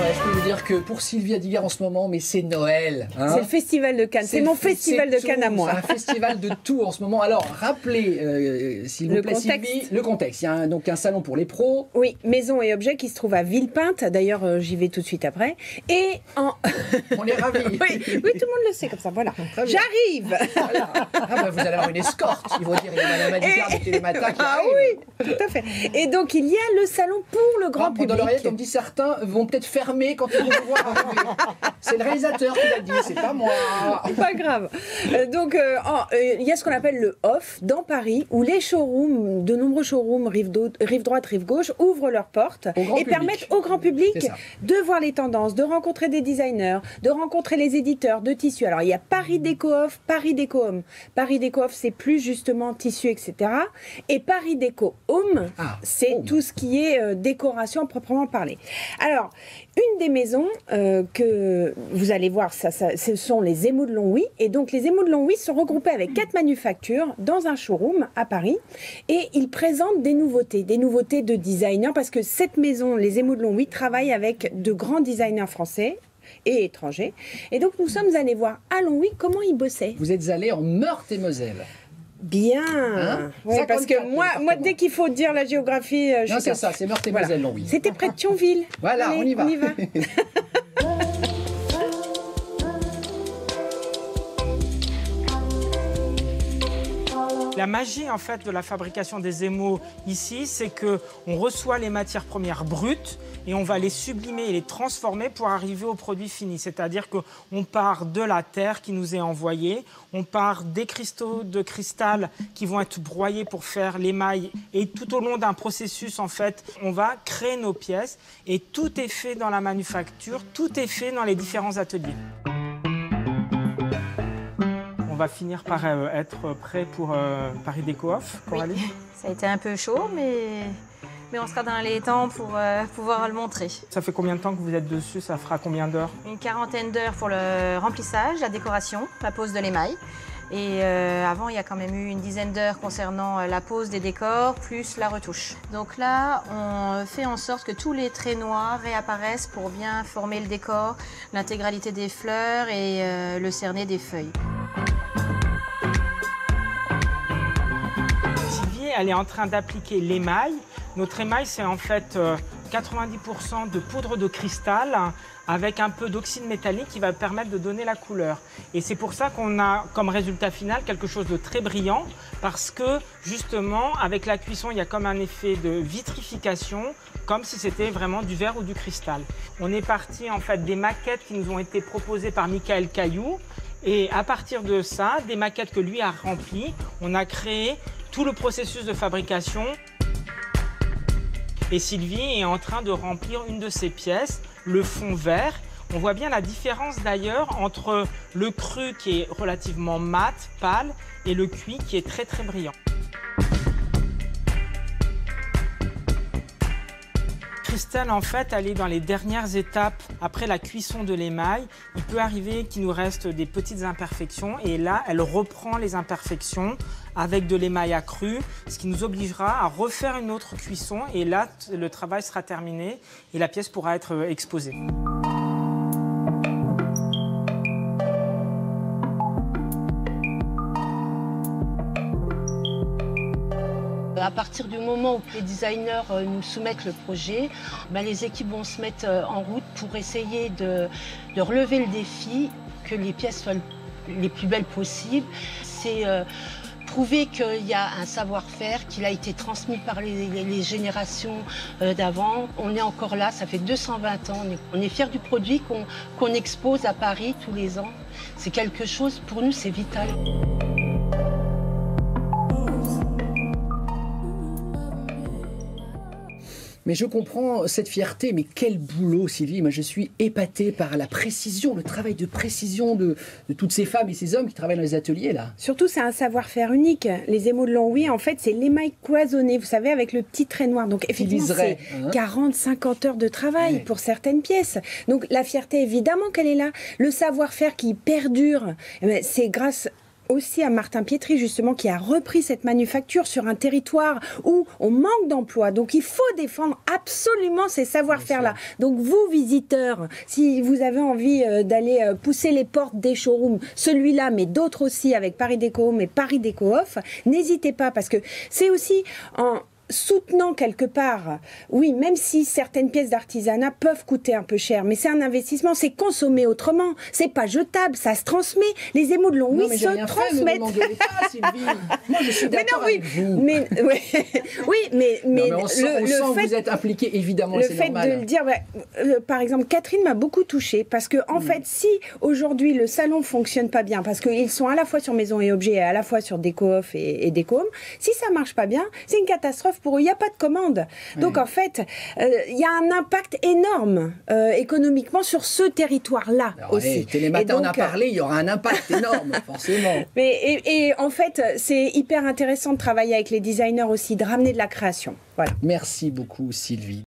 je peux vous dire que pour Sylvie Adigar en ce moment, mais c'est Noël. Hein, c'est le festival de Cannes. C'est mon festival de Cannes à moi. C'est un festival de tout en ce moment. Alors, rappelez, s'il vous plaît, Sylvie, le contexte. Il y a donc un salon pour les pros. Oui, maison et objets qui se trouve à Villepinte. D'ailleurs, j'y vais tout de suite après. Et en... On est ravis. oui, tout le monde le sait comme ça. Voilà. J'arrive. Voilà. Ah bah, vous allez avoir une escorte. Ils vont dire, il y a Madame Adigar de Télématin qui arrive. Oui, tout à fait. Et donc, il y a le salon pour le grand public. Dans l'oreillette, on me dit certains vont peut-être fermer quand ils vont vous voir arriver. C'est le réalisateur qui l'a dit, c'est pas moi. Pas grave. Donc, il y a ce qu'on appelle le off dans Paris, où les showrooms, de nombreux showrooms, rive droite, rive gauche, ouvrent leurs portes et permettent au grand public de voir les tendances, de rencontrer des designers, de rencontrer les éditeurs de tissus. Alors, il y a Paris Déco Off, Paris Déco Home. Paris Déco Off, c'est plus justement tissu, etc. Et Paris Déco Home, c'est tout ce qui est décoration proprement parler. Alors, une des maisons que vous allez voir, ce sont les Émaux de Longwy. Et donc, les Émaux de Longwy sont regroupés avec 4 manufactures dans un showroom à Paris. Et ils présentent des nouveautés de designers, parce que cette maison, les Émaux de Longwy, travaille avec de grands designers français et étrangers. Et donc, nous sommes allés voir à Longwy comment ils bossaient. Vous êtes allés en Meurthe-et-Moselle. Bien, oui, parce que moi, dès qu'il faut dire la géographie, non, c'est ça, c'est Meurthe-et-Moselle, non, oui. C'était près de Thionville. Voilà, allez, on y va. La magie en fait de la fabrication des émaux ici, c'est que on reçoit les matières premières brutes et on va les sublimer et les transformer pour arriver au produit fini. C'est-à-dire qu'on part de la terre qui nous est envoyée, on part des cristaux de cristal qui vont être broyés pour faire l'émail, et tout au long d'un processus en fait, on va créer nos pièces et tout est fait dans la manufacture, tout est fait dans les différents ateliers. On va finir par être prêt pour Paris Déco Off, Coralie. Oui. Ça a été un peu chaud, mais on sera dans les temps pour pouvoir le montrer. Ça fait combien de temps que vous êtes dessus? Ça fera combien d'heures? Une quarantaine d'heures pour le remplissage, la décoration, la pose de l'émail. Et avant, il y a quand même eu une dizaine d'heures concernant la pose des décors, plus la retouche. Donc là, on fait en sorte que tous les traits noirs réapparaissent pour bien former le décor, l'intégralité des fleurs et le cerné des feuilles. Elle est en train d'appliquer l'émail. Notre émail, c'est en fait 90% de poudre de cristal avec un peu d'oxyde métallique qui va permettre de donner la couleur. Et c'est pour ça qu'on a comme résultat final quelque chose de très brillant, parce que justement, avec la cuisson, il y a comme un effet de vitrification, comme si c'était vraiment du verre ou du cristal. On est parti en fait des maquettes qui nous ont été proposées par Michael Caillou. Et à partir de ça, des maquettes que lui a remplies, on a créé tout le processus de fabrication. Et Sylvie est en train de remplir une de ses pièces, le fond vert. On voit bien la différence d'ailleurs entre le cru qui est relativement mat, pâle, et le cuit qui est très très brillant. Christelle, en fait, elle est dans les dernières étapes après la cuisson de l'émail. Il peut arriver qu'il nous reste des petites imperfections et là, elle reprend les imperfections avec de l'émail accru, ce qui nous obligera à refaire une autre cuisson et là, le travail sera terminé et la pièce pourra être exposée. À partir du moment où les designers nous soumettent le projet, les équipes vont se mettre en route pour essayer de relever le défi, que les pièces soient les plus belles possibles. C'est prouver qu'il y a un savoir-faire, qu'il a été transmis par les générations d'avant. On est encore là, ça fait 220 ans. On est fiers du produit qu'on expose à Paris tous les ans. C'est quelque chose, pour nous, c'est vital. Mais je comprends cette fierté, mais quel boulot, Sylvie. Moi, je suis épatée par la précision, le travail de précision de toutes ces femmes et ces hommes qui travaillent dans les ateliers, là. Surtout, c'est un savoir-faire unique. Les Émaux de Longwy, en fait, c'est l'émail cloisonné, vous savez, avec le petit trait noir. Donc, effectivement, c'est 40-50 heures de travail pour certaines pièces. Donc, la fierté, évidemment qu'elle est là. Le savoir-faire qui perdure, c'est grâce aussi à Martin Pietri, justement, qui a repris cette manufacture sur un territoire où on manque d'emplois. Donc, il faut défendre absolument ces savoir-faire-là. Donc, vous, visiteurs, si vous avez envie d'aller pousser les portes des showrooms, celui-là, mais d'autres aussi avec Paris Déco Home et Paris Déco Off, n'hésitez pas, parce que c'est aussi en soutenant quelque part, oui, même si certaines pièces d'artisanat peuvent coûter un peu cher, mais c'est un investissement, c'est consommé autrement, c'est pas jetable, ça se transmet. Les émoules longs, oui, se transmettent. Moi, je suis d'accord avec vous. Mais on sent que vous êtes impliqué, évidemment, c'est normal. Le fait de le dire, par exemple, Catherine m'a beaucoup touchée, parce que en fait, si aujourd'hui le salon fonctionne pas bien, parce qu'ils sont à la fois sur Maison et Objets et à la fois sur Déco Off et Déco Home, si ça marche pas bien, c'est une catastrophe pour eux, il n'y a pas de commande. Donc en fait, il y a un impact énorme économiquement sur ce territoire-là aussi. Télématin, on a parlé, il y aura un impact énorme, forcément. Et en fait, c'est hyper intéressant de travailler avec les designers aussi, de ramener de la création. Voilà. Merci beaucoup, Sylvie.